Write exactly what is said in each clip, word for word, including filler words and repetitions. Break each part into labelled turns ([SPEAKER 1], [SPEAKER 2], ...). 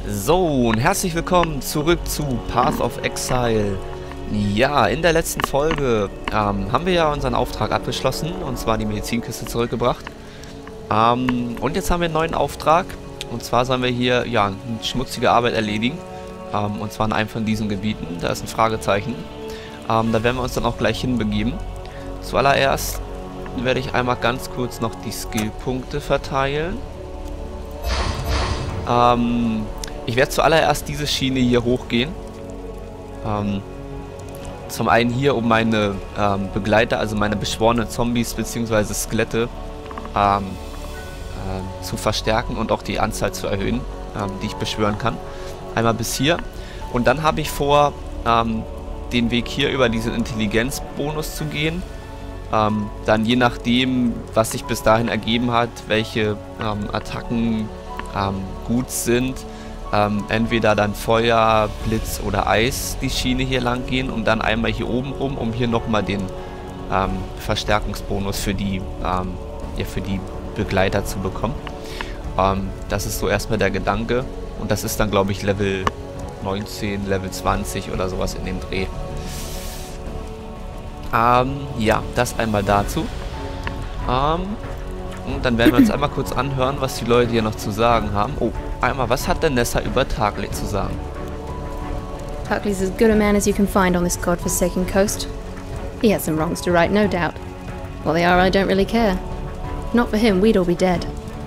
[SPEAKER 1] So, und herzlich willkommen zurück zu Path of Exile. Ja, in der letzten Folge ähm, haben wir ja unseren Auftrag abgeschlossen, und zwar die Medizinkiste zurückgebracht. Ähm, und jetzt haben wir einen neuen Auftrag, und zwar sollen wir hier ja eine schmutzige Arbeit erledigen, ähm, und zwar in einem von diesen Gebieten. Da ist ein Fragezeichen. Ähm, da werden wir uns dann auch gleich hinbegeben. Zuallererst werde ich einmal ganz kurz noch die Skillpunkte verteilen. Ähm, ich werde zuallererst diese Schiene hier hochgehen. Ähm, zum einen hier, um meine ähm, Begleiter, also meine beschworenen Zombies bzw. Skelette ähm, äh, zu verstärken und auch die Anzahl zu erhöhen, ähm, die ich beschwören kann. Einmal bis hier. Und dann habe ich vor, ähm, den Weg hier über diesen Intelligenzbonus zu gehen. Ähm, dann je nachdem, was sich bis dahin ergeben hat, welche ähm, Attacken ähm, gut sind, ähm, entweder dann Feuer, Blitz oder Eis die Schiene hier lang gehen und dann einmal hier oben rum, um hier nochmal den ähm, Verstärkungsbonus für die, ähm, ja, für die Begleiter zu bekommen. Ähm, das ist so erstmal der Gedanke, und das ist dann, glaube ich, Level neunzehn, Level zwanzig oder sowas in dem Dreh. Ähm, ja, das einmal dazu. Ähm, und dann werden wir uns einmal kurz anhören, was die Leute hier noch zu sagen haben. Oh, einmal, was hat denn Nessa über Tarkley zu sagen?
[SPEAKER 2] Tarkley's as good a man as you can find on this godforsaken coast. He had some wrongs to right, no doubt. What they are, I don't really care. If not for him, we'd all be dead.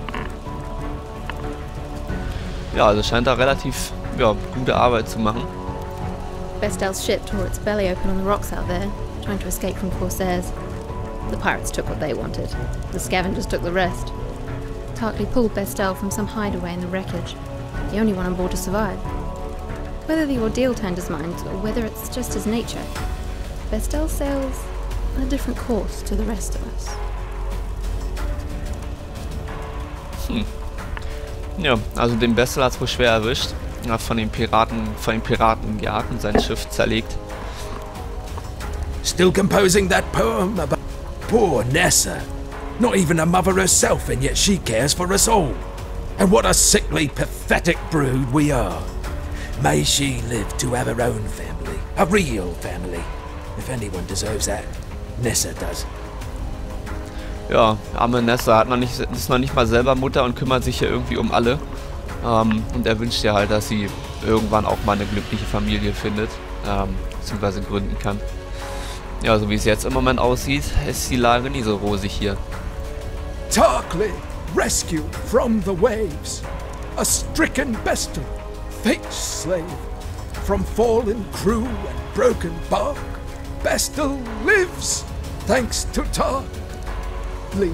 [SPEAKER 1] Ja, also scheint da relativ ja, gute Arbeit zu machen.
[SPEAKER 2] Bestel's ship tore its belly open on the rocks out there, trying to escape from Corsairs. The pirates took what they wanted. The scavengers took the rest. Tarkley pulled Bestel from some hideaway in the wreckage, the only one on board to survive. Whether the ordeal turned his mind, or whether it's just his nature, Bestel sails on a different course to the rest of us.
[SPEAKER 1] Hm. Ja, also den Bestel hat es wohl schwer erwischt. Er hat von den Piraten, von den Piraten gejagt und sein Schiff zerlegt.
[SPEAKER 3] Still composing that poem about poor Nessa. Not even a mother herself, and yet she cares for us all. And what a sickly, pathetic brood we are. May she live to have her own family, a real family. If anyone deserves that, Nessa does.
[SPEAKER 1] Ja, arme Nessa hat noch nicht, ist noch nicht mal selber Mutter und kümmert sich ja irgendwie um alle. Ähm, und er wünscht ja halt, dass sie irgendwann auch mal eine glückliche Familie findet, ähm, beziehungsweise gründen kann. Ja, so wie es jetzt im Moment aussieht, ist die Lage nie so rosig hier.
[SPEAKER 3] Tarkley, rescued from the waves. A stricken Bestel, fate's slave. From fallen crew and broken bark, Bestel lives, thanks to Tarkley.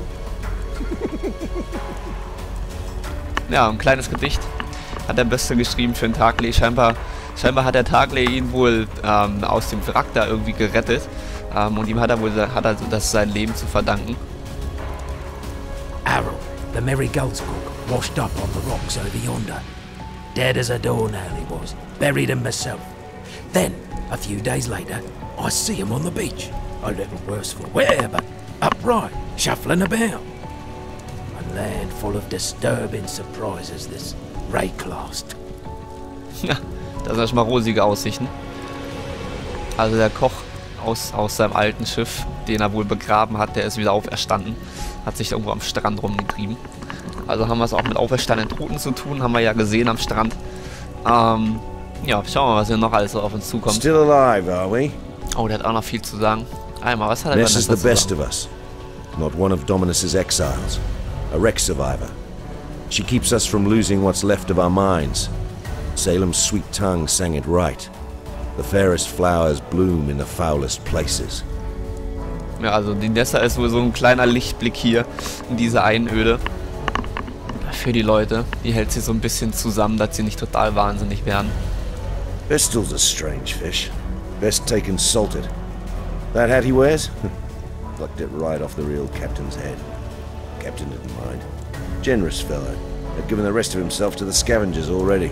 [SPEAKER 1] Ja, ein kleines Gedicht hat der Bestel geschrieben für den Tarkley. Scheinbar, scheinbar hat der Tarkley ihn wohl ähm, aus dem Wrack da irgendwie gerettet. Ähm, und ihm hat er wohl hat er das sein Leben zu verdanken.
[SPEAKER 3] Arrow, the merry Goldscook, washed up on the rocks over yonder. Dead as a doornail he was, buried him myself. Then, a few days later, I see him on the beach. A little worse for wear, but upright, shuffling about. A land full of disturbing surprises, this Rayclast.
[SPEAKER 1] Ja, das sind ja schon mal rosige Aussichten. Also der Koch aus, aus seinem alten Schiff, den er wohl begraben hat, der ist wieder auferstanden. Hat sich irgendwo am Strand rumgetrieben. Also haben wir es auch mit auferstandenen Toten zu tun, haben wir ja gesehen am Strand. Ähm, ja, schauen wir mal, was hier noch alles so auf uns zukommt.
[SPEAKER 4] Still alive, are we?
[SPEAKER 1] Oh, der hat auch noch viel zu sagen. Einmal, was hat er
[SPEAKER 4] Ness is the
[SPEAKER 1] zu
[SPEAKER 4] best
[SPEAKER 1] sagen?
[SPEAKER 4] of us. Not one of Dominus's exiles. A wreck survivor. She keeps us from losing what's left of our minds. Salem's sweet tongue sang it right. The fairest flowers bloom in the foulest places.
[SPEAKER 1] Ja, also die Nessa ist wohl so ein kleiner Lichtblick hier in dieser Einöde. Für die Leute. Die hält sie so ein bisschen zusammen, dass sie nicht total wahnsinnig werden.
[SPEAKER 4] Bestel's a strange fish. Best taken salted. That hat he wears? Plucked it right off the real captain's head. Captain didn't mind. Generous fellow. Had given the rest of himself to the scavengers already.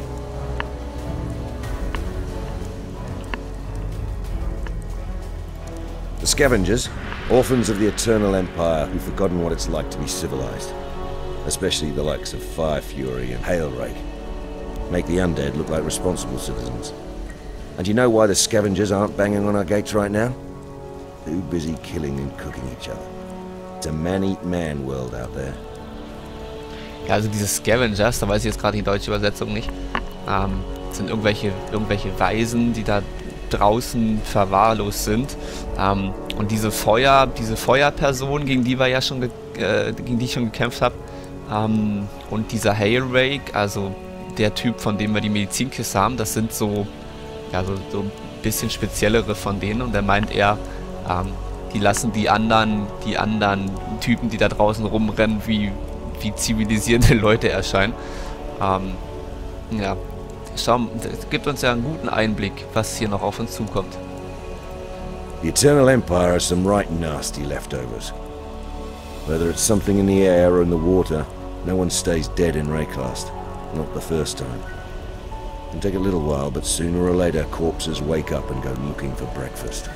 [SPEAKER 4] The scavengers, orphans of the Eternal Empire who've forgotten what it's like to be civilized. Especially the likes of Fire Fury and Hailrake. Make the undead look like responsible citizens. And you know why the scavengers aren't banging on our gates right now? Too busy killing and cooking each other. It's a man-eat-man world out there.
[SPEAKER 1] Ja, also diese Scavengers, da weiß ich jetzt gerade die deutsche Übersetzung nicht, ähm, sind irgendwelche, irgendwelche Waisen, die da draußen verwahrlost sind. Ähm, und diese Feuer, diese Feuerperson, gegen die wir ja schon, ge äh, gegen die ich schon gekämpft habe, ähm, und dieser Hailrake, also der Typ, von dem wir die Medizinkiste haben, das sind so, ja, so, so ein bisschen speziellere von denen. Und er meint eher, ähm, die lassen die anderen, die anderen Typen, die da draußen rumrennen, wie wie zivilisierende Leute erscheinen. Ähm, ja, schau, das gibt uns ja einen guten Einblick, was hier noch auf uns zukommt.
[SPEAKER 4] The Eternal Empire has some right nasty leftovers. Whether it's something in the air or in the water, no one stays dead in Rayclast. Not the first time. It can take a little while, but sooner or later corpses wake up and go looking for breakfast.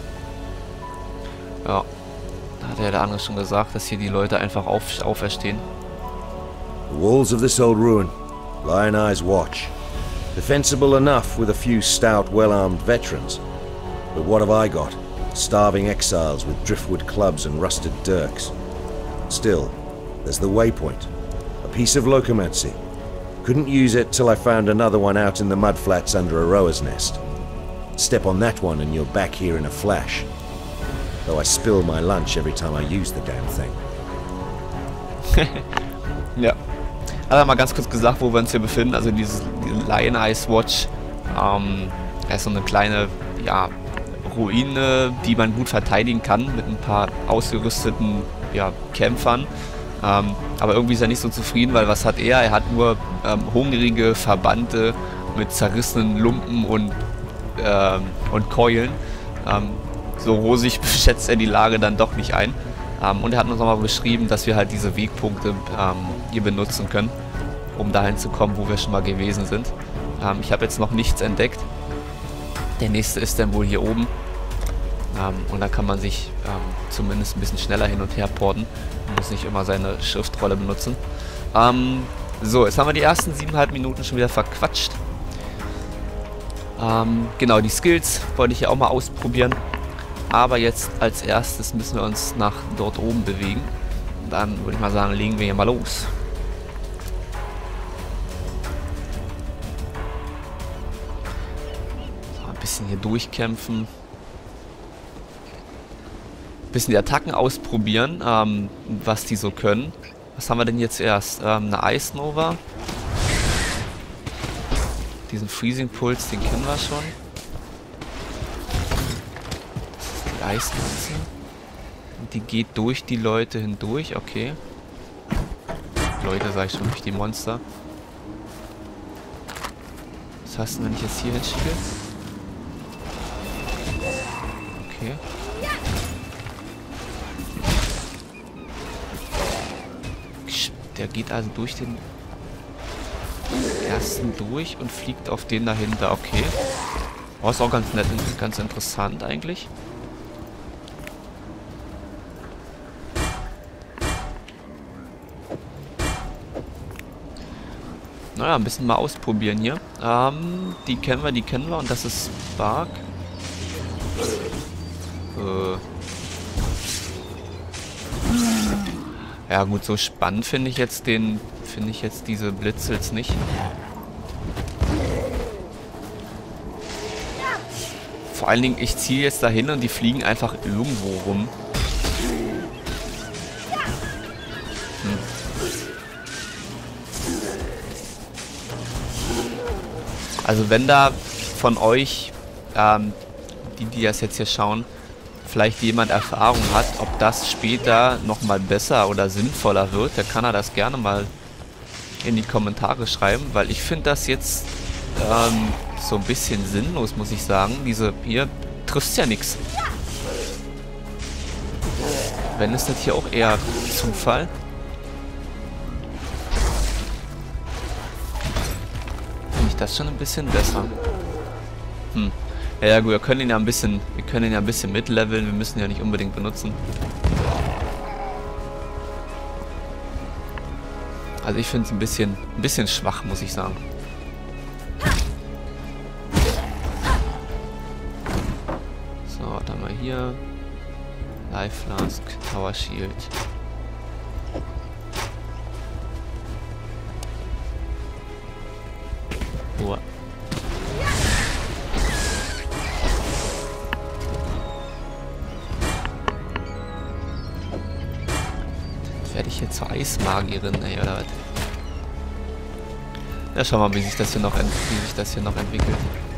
[SPEAKER 1] Ja. Da hat ja der andere schon gesagt, dass hier die Leute einfach auf, auferstehen.
[SPEAKER 4] The walls of this old ruin, Lion Eye's watch. Defensible enough with a few stout, well-armed veterans. But what have I got? Starving exiles with driftwood clubs and rusted dirks. Still, there's the waypoint. A piece of locomancy. Couldn't use it till I found another one out in the mudflats under a rower's nest. Step on that one and you're back here in a flash. Though I spill my lunch every time I use the damn thing.
[SPEAKER 1] Ja. Hat er mal ganz kurz gesagt, wo wir uns hier befinden. Also dieses die Lion Eye's Watch. Ähm, das ist so eine kleine, ja, Ruine, die man gut verteidigen kann mit ein paar ausgerüsteten, ja, Kämpfern. Ähm, aber irgendwie ist er nicht so zufrieden, weil was hat er? Er hat nur ähm, hungrige Verbannte mit zerrissenen Lumpen und, ähm, und Keulen. Ähm, So rosig schätzt er die Lage dann doch nicht ein. Ähm, und er hat uns nochmal beschrieben, dass wir halt diese Wegpunkte ähm, hier benutzen können, um dahin zu kommen, wo wir schon mal gewesen sind. Ähm, ich habe jetzt noch nichts entdeckt. Der nächste ist dann wohl hier oben. Ähm, und da kann man sich ähm, zumindest ein bisschen schneller hin und her porten. Man muss nicht immer seine Schriftrolle benutzen. Ähm, so, jetzt haben wir die ersten siebeneinhalb Minuten schon wieder verquatscht. Ähm, genau, die Skills wollte ich hier auch mal ausprobieren. Aber jetzt als erstes müssen wir uns nach dort oben bewegen. Dann würde ich mal sagen, legen wir hier mal los. So, ein bisschen hier durchkämpfen. Ein bisschen die Attacken ausprobieren, ähm, was die so können. Was haben wir denn jetzt erst? Ähm, eine Ice Nova. Diesen Freezing Puls, den kennen wir schon. Eislanze. Und die geht durch die Leute hindurch, okay. Leute, sage ich schon, durch die Monster. Was heißt denn, wenn ich jetzt hier hinschiebe? Okay. Der geht also durch den ersten durch und fliegt auf den dahinter, okay. Oh, ist auch ganz nett und ganz interessant eigentlich. Naja, ein bisschen mal ausprobieren hier. Ähm, die kennen wir, die kennen wir und das ist Spark. Äh. Ja gut, so spannend finde ich jetzt den, finde ich jetzt diese Blitzels nicht. Vor allen Dingen, ich ziehe jetzt dahin und die fliegen einfach irgendwo rum. Hm. Also wenn da von euch, ähm, die, die das jetzt hier schauen, vielleicht jemand Erfahrung hat, ob das später nochmal besser oder sinnvoller wird, dann kann er das gerne mal in die Kommentare schreiben, weil ich finde das jetzt ähm, so ein bisschen sinnlos, muss ich sagen. Diese, hier trifft ja nichts. Wenn ist das hier auch eher Zufall. Das schon ein bisschen besser. Hm. Ja, ja gut, wir können ihn ja ein bisschen, wir können ihn ja ein bisschen mitleveln, wir müssen ihn ja nicht unbedingt benutzen. Also ich finde es ein bisschen, ein bisschen schwach, muss ich sagen. hier? Life Flask, Tower Shield. Boah. Werde ich jetzt zur Eismagierin, ey, oder was? Ja, schau mal, wie sich das hier noch, ent wie sich das hier noch entwickelt.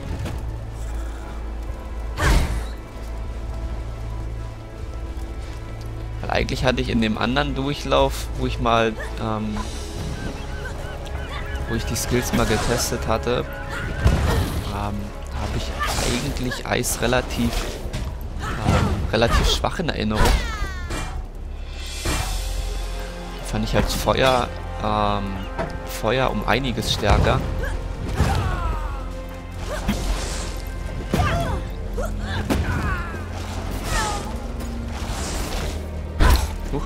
[SPEAKER 1] Weil eigentlich hatte ich in dem anderen Durchlauf, wo ich mal, ähm, wo ich die Skills mal getestet hatte, ähm, habe ich eigentlich Eis relativ, ähm, relativ schwach in Erinnerung. Fand ich halt Feuer, ähm, Feuer um einiges stärker. Huch.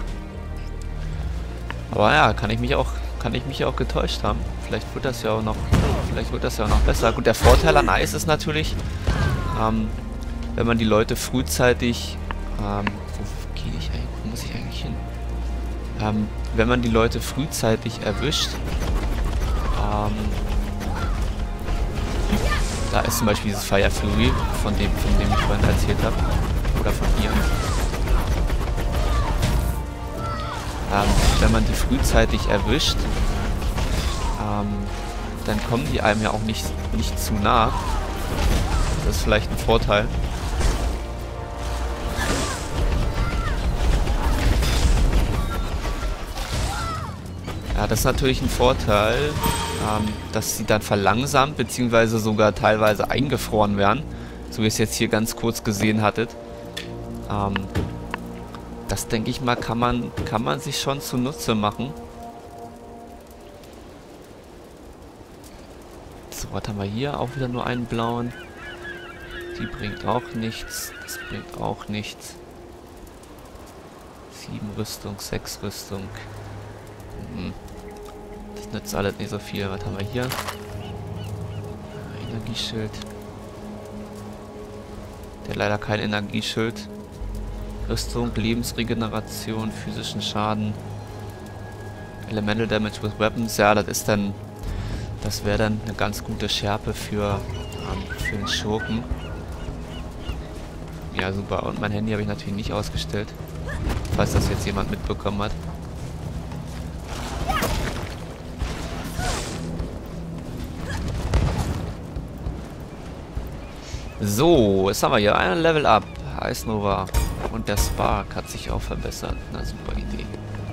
[SPEAKER 1] Aber ja, kann ich mich auch, kann ich mich auch getäuscht haben. Vielleicht wird das ja auch noch, vielleicht wird das ja auch noch besser. Gut, der Vorteil an Eis ist natürlich, ähm, wenn man die Leute frühzeitig, ähm, wo gehe ich eigentlich, wo muss ich eigentlich hin? Ähm, wenn man die Leute frühzeitig erwischt, ähm, da ist zum Beispiel dieses Fire Fury, von dem, von dem ich vorhin erzählt habe, oder von ihr. Ähm, wenn man die frühzeitig erwischt, ähm, dann kommen die einem ja auch nicht, nicht zu nah. Das ist vielleicht ein Vorteil. Ja, das ist natürlich ein Vorteil, ähm, dass sie dann verlangsamt, beziehungsweise sogar teilweise eingefroren werden, so wie ihr es jetzt hier ganz kurz gesehen hattet. Ähm, das, denke ich mal, kann man, kann man sich schon zunutze machen. So, was haben wir hier? Auch wieder nur einen blauen. Die bringt auch nichts. Das bringt auch nichts. Sieben Rüstung, sechs Rüstung. Hm. Das nützt alles nicht so viel. Was haben wir hier? Energieschild. Der hat leider kein Energieschild. Rüstung, Lebensregeneration, physischen Schaden. Elemental Damage with Weapons. Ja, das ist dann... Das wäre dann eine ganz gute Schärpe für, ähm, für den Schurken. Ja, super. Und mein Handy habe ich natürlich nicht ausgestellt. Falls das jetzt jemand mitbekommen hat. So, jetzt haben wir hier ein Level Up. Ice Nova. Und der Spark hat sich auch verbessert. Na, super Idee.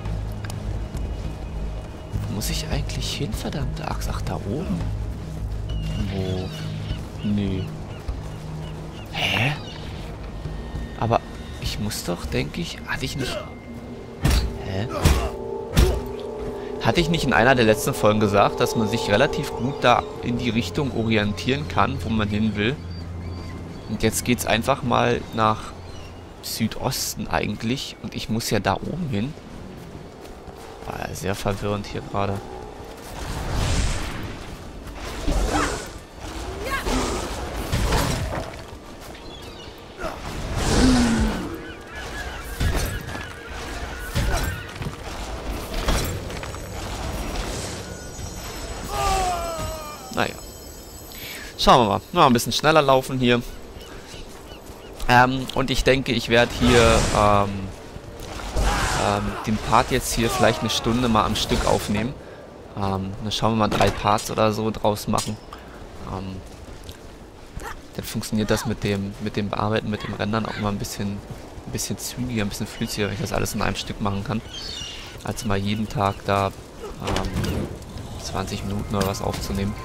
[SPEAKER 1] Wo muss ich eigentlich hin, verdammte Axt? Ach, da oben. Wo? Nö. Hä? Aber ich muss doch, denke ich... Hatte ich nicht... Hä? Hatte ich nicht in einer der letzten Folgen gesagt, dass man sich relativ gut da in die Richtung orientieren kann, wo man hin will? Und jetzt geht's einfach mal nach Südosten eigentlich. Und ich muss ja da oben hin. War ja sehr verwirrend hier gerade. Naja. Schauen wir mal. Mal ein bisschen schneller laufen hier. Ähm, und ich denke, ich werde hier ähm, ähm, den Part jetzt hier vielleicht eine Stunde mal am Stück aufnehmen. Ähm, dann schauen wir mal drei Parts oder so draus machen. Ähm, dann funktioniert das mit dem mit dem Bearbeiten, mit dem Rendern auch immer ein bisschen, ein bisschen zügiger, ein bisschen flüssiger, wenn ich das alles in einem Stück machen kann. Als mal jeden Tag da ähm, zwanzig Minuten oder was aufzunehmen.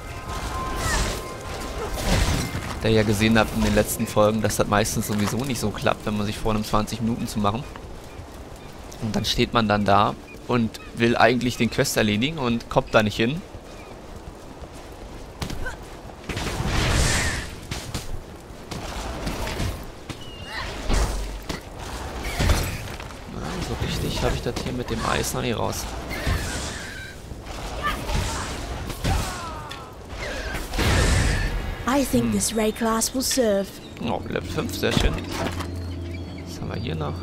[SPEAKER 1] Da ihr ja gesehen habt in den letzten Folgen, dass das meistens sowieso nicht so klappt, wenn man sich vornimmt, zwanzig Minuten zu machen. Und dann steht man dann da und will eigentlich den Quest erledigen und kommt da nicht hin. Na, so richtig habe ich das hier mit dem Eis noch nicht raus.
[SPEAKER 5] I think this ray class will serve.
[SPEAKER 1] Oh, Level fünf, sehr schön. wir hier noch.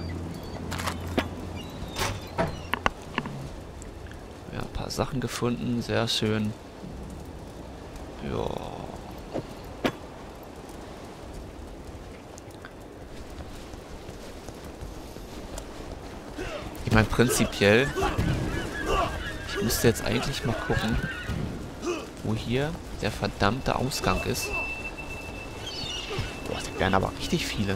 [SPEAKER 1] Ja, ein paar Sachen gefunden. Sehr schön. Ja. Ich meine, prinzipiell, ich müsste jetzt eigentlich mal gucken, wo hier der verdammte Ausgang ist. Boah, das wären aber richtig viele.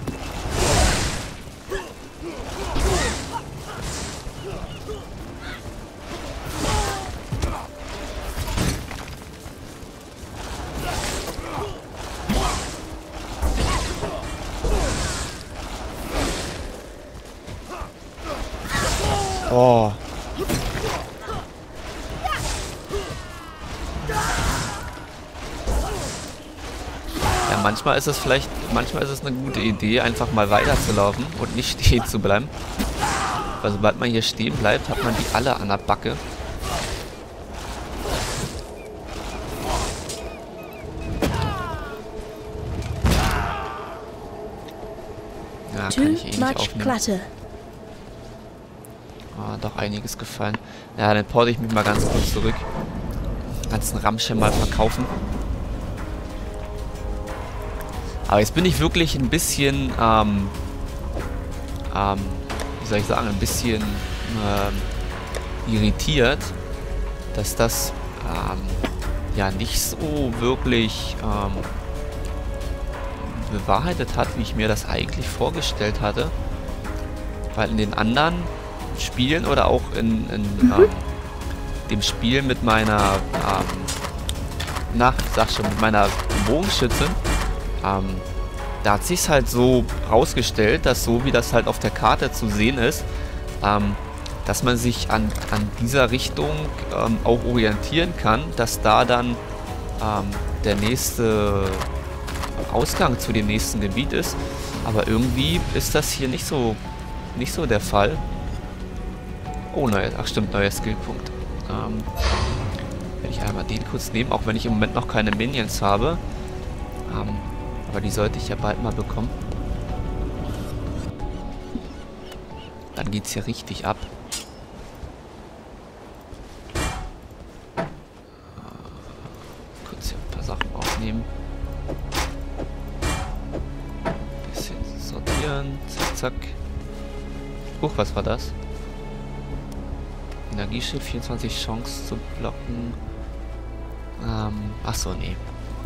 [SPEAKER 1] Oh. Ja, manchmal ist es vielleicht, manchmal ist es eine gute Idee, einfach mal weiterzulaufen und nicht stehen zu bleiben. Weil sobald man hier stehen bleibt, hat man die alle an der Backe. Ja, kann ich eh nicht aufnehmen. Ah, doch einiges gefallen. Ja, dann porte ich mich mal ganz kurz zurück. Den ganzen Ramschen mal verkaufen. Aber jetzt bin ich wirklich ein bisschen, ähm, ähm, wie soll ich sagen, ein bisschen ähm, irritiert, dass das ähm, ja nicht so wirklich ähm, bewahrheitet hat, wie ich mir das eigentlich vorgestellt hatte. Weil in den anderen Spielen oder auch in, in ähm, dem Spiel mit meiner, ähm, na, ich sag schon, mit meiner Bogenschützin, ähm, da hat sich's halt so rausgestellt, dass so wie das halt auf der Karte zu sehen ist, ähm, dass man sich an, an dieser Richtung ähm, auch orientieren kann, dass da dann ähm, der nächste Ausgang zu dem nächsten Gebiet ist. Aber irgendwie ist das hier nicht so, nicht so der Fall. Oh, neuer, ach stimmt, neuer Skillpunkt. Ähm, werde ich einmal den kurz nehmen, auch wenn ich im Moment noch keine Minions habe. Ähm, aber die sollte ich ja bald mal bekommen. Dann geht's hier richtig ab. Äh, kurz hier ein paar Sachen aufnehmen. Bisschen sortieren. Zack, zack. Huch, was war das? Energieschild, vierundzwanzig Chance zu blocken. Ähm, achso, nee.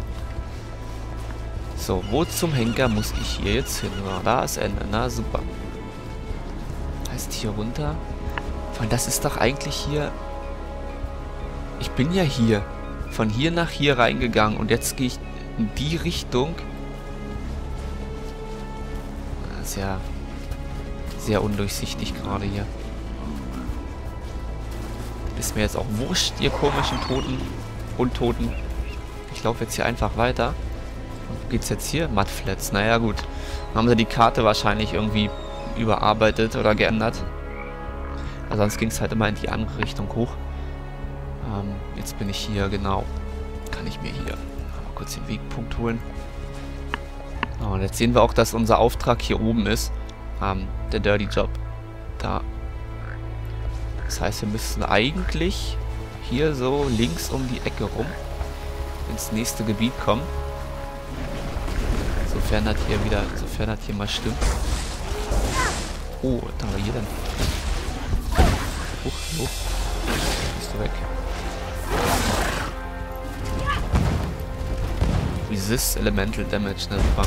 [SPEAKER 1] So, wo zum Henker muss ich hier jetzt hin? Na, da ist Ende, na super. Heißt hier runter. Weil das ist doch eigentlich hier... Ich bin ja hier. Von hier nach hier reingegangen und jetzt gehe ich in die Richtung. Das ist ja sehr undurchsichtig gerade hier. Ist mir jetzt auch wurscht, ihr komischen Toten. Untoten. Ich laufe jetzt hier einfach weiter. Wo geht's jetzt hier? Mudflats. Naja, gut. Dann haben sie die Karte wahrscheinlich irgendwie überarbeitet oder geändert. Also sonst ging es halt immer in die andere Richtung hoch. Ähm, jetzt bin ich hier, genau. Kann ich mir hier mal kurz den Wegpunkt holen. Oh, und jetzt sehen wir auch, dass unser Auftrag hier oben ist. Ähm, der Dirty Job. Da. Das heißt, wir müssen eigentlich hier so links um die Ecke rum ins nächste Gebiet kommen. Sofern das hier wieder, sofern das hier mal stimmt. Oh, was haben wir hier denn? Huch, huch. Bist du weg. Resist Elemental Damage, ne? Super.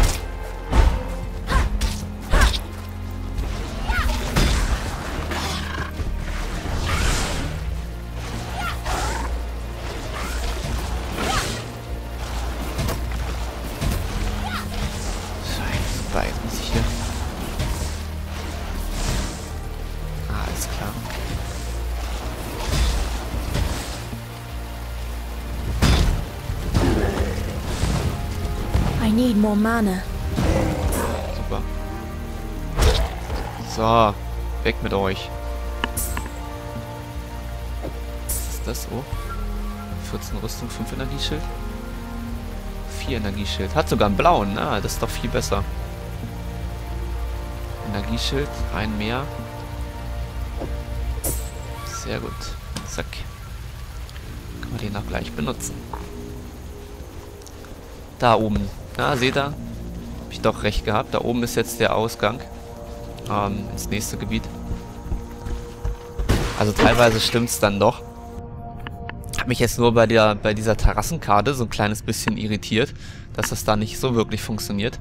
[SPEAKER 5] I need more mana.
[SPEAKER 1] Super. So, weg mit euch. Was ist das? Oh. vierzehn Rüstung, fünf Energieschild. vier Energieschild. Hat sogar einen blauen. Ah, das ist doch viel besser. Energieschild, ein mehr. Sehr gut. Zack. Können wir den auch gleich benutzen. Da oben. Na, seht ihr? Hab ich doch recht gehabt. Da oben ist jetzt der Ausgang. Ähm, ins nächste Gebiet. Also teilweise stimmt's dann doch. Hat mich jetzt nur bei der bei dieser Terrassenkarte so ein kleines bisschen irritiert, dass das da nicht so wirklich funktioniert.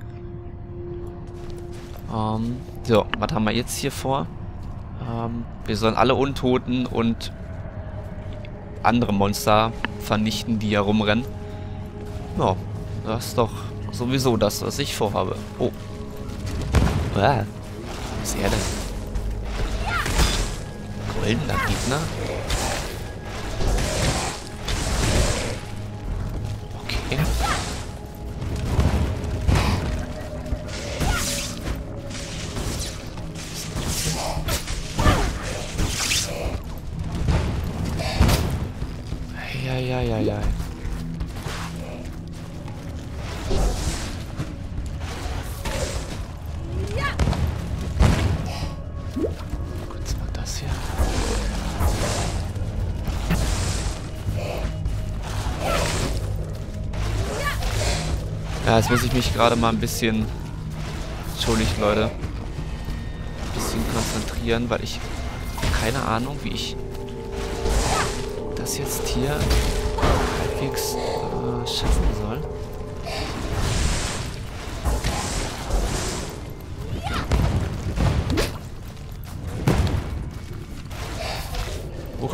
[SPEAKER 1] Ähm, so, was haben wir jetzt hier vor? Ähm, wir sollen alle Untoten und andere Monster vernichten, die hier rumrennen. Ja, das ist doch sowieso das, was ich vorhabe. Oh. Ah, was ist er denn? Goldener Gegner? Okay. Ja, ja, ja, ja. Kurz mal das hier. Ja, jetzt muss ich mich gerade mal ein bisschen, entschuldigt Leute, ein bisschen konzentrieren, weil ich keine Ahnung, wie ich das jetzt hier halbwegs äh, schaffen soll. Huch.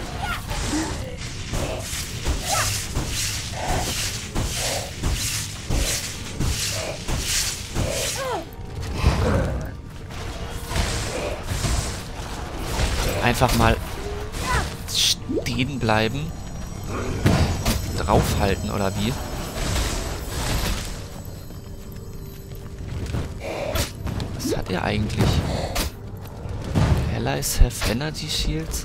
[SPEAKER 1] Einfach mal stehen bleiben. Draufhalten, oder wie? Was hat er eigentlich? Allies have Energy Shields?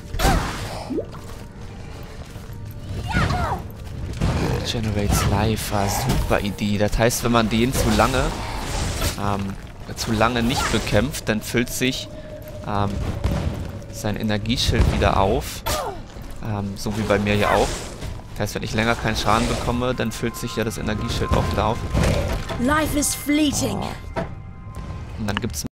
[SPEAKER 1] Generates Life, war super Idee. Das heißt, wenn man den zu lange ähm, zu lange nicht bekämpft, dann füllt sich ähm, sein Energieschild wieder auf. Ähm, so wie bei mir hier auch. Das heißt, wenn ich länger keinen Schaden bekomme, dann füllt sich ja das Energieschild auch wieder auf.
[SPEAKER 5] Life is fleeting.
[SPEAKER 1] Und dann gibt's